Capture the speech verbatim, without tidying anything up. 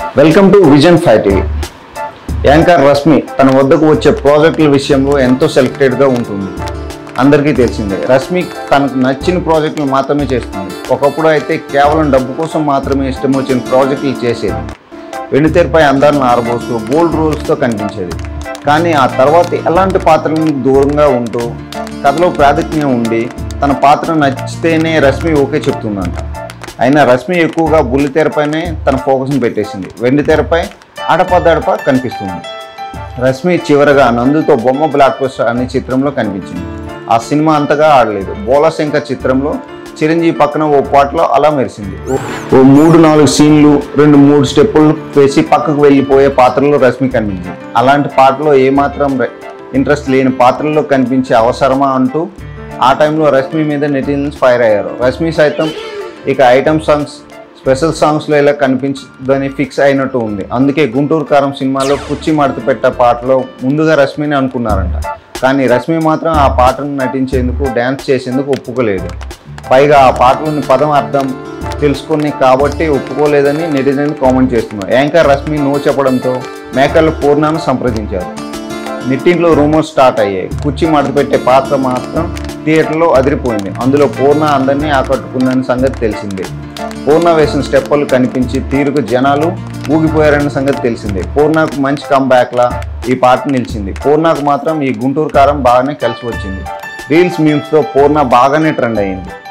Welcome to vision five TV. Anchor Rashmi తన వద్దకు వచ్చే ప్రాజెక్టుల విషయంలో ఎంతో సెలెక్టెడ్గా ఉంటుంది. అందరికీ తెలిసిందే. రష్మి తనకు నచ్చిన ప్రాజెక్టులు మాత్రమే చేస్తుంది. ఒకప్పుడు అయితే కేవలం డబ్బు కోసం మాత్రమే ఇష్టం వచ్చిన ప్రాజెక్టులు చేసేది. వెండితెరపై అందాలను ఆరబోస్తూ బోల్డ్ రోల్స్తో కనిపించేది. కానీ ఆ తర్వాత ఎలాంటి పాత్రలకు దూరంగా ఉంటూ కథలో ప్రాధాన్యం ఉండి తన పాత్ర నచ్చితేనే రష్మి ఓకే చెప్తుందంట. అయినా రష్మి ఎక్కువగా బుల్లితెరపైనే తన ఫోకస్ని పెట్టేసింది. వెండితెరపై అడపదడప కనిపిస్తుంది. రష్మి చివరగా నందుతో బొమ్మ బ్లాక్ బస్టర్ అనే చిత్రంలో కనిపించింది. ఆ సినిమా అంతగా ఆడలేదు. బోలాశంకర్ చిత్రంలో చిరంజీవి పక్కన ఓ పాటలో అలా మెరిసింది. ఓ మూడు నాలుగు సీన్లు రెండు మూడు స్టెప్పులు వేసి పక్కకు వెళ్ళిపోయే పాత్రలో రష్మి కనిపించింది. అలాంటి పాటలో ఏమాత్రం ఇంట్రెస్ట్ లేని పాత్రల్లో కనిపించే అవసరమా అంటూ ఆ టైంలో రష్మి మీద నెటిజన్స్ ఫైర్ అయ్యారు. రష్మి సైతం ఇక ఐటమ్ సాంగ్స్ స్పెషల్ సాంగ్స్లో ఇలా కనిపించదని ఫిక్స్ అయినట్టు ఉంది. అందుకే గుంటూరు కారం సినిమాలో కుర్చీ మడత పెట్ట పాటలో ముందుగా రష్మిని అనుకున్నారంట. కానీ రష్మి మాత్రం ఆ పాటను నటించేందుకు డ్యాన్స్ చేసేందుకు ఒప్పుకోలేదు. పైగా ఆ పాటలోని పదం అర్థం తెలుసుకుని కాబట్టి ఒప్పుకోలేదని నెటిజన్ కామెంట్ చేస్తున్నారు. యాంకర్ రష్మి నో చెప్పడంతో మేకర్లు పూర్ణాను సంప్రదించారు. నెట్టింట్లో రూమర్స్ స్టార్ట్ అయ్యాయి. కుర్చీ మడత పెట్టే పాత్ర మాత్రం థియేటర్లో అదిరిపోయింది. అందులో పూర్ణ అందరినీ ఆకట్టుకుందనే సంగతి తెలిసిందే. పూర్ణ వేసిన స్టెప్పులు కనిపించి తీరుకు జనాలు ఊగిపోయారన్న సంగతి తెలిసిందే. పూర్ణకు మంచి కంబ్యాక్లా ఈ పాట నిలిచింది. పూర్ణకు మాత్రం ఈ గుంటూరు కారం బాగానే కలిసి వచ్చింది. రీల్స్ మీమ్స్తో పూర్ణ బాగానే ట్రెండ్ అయ్యింది.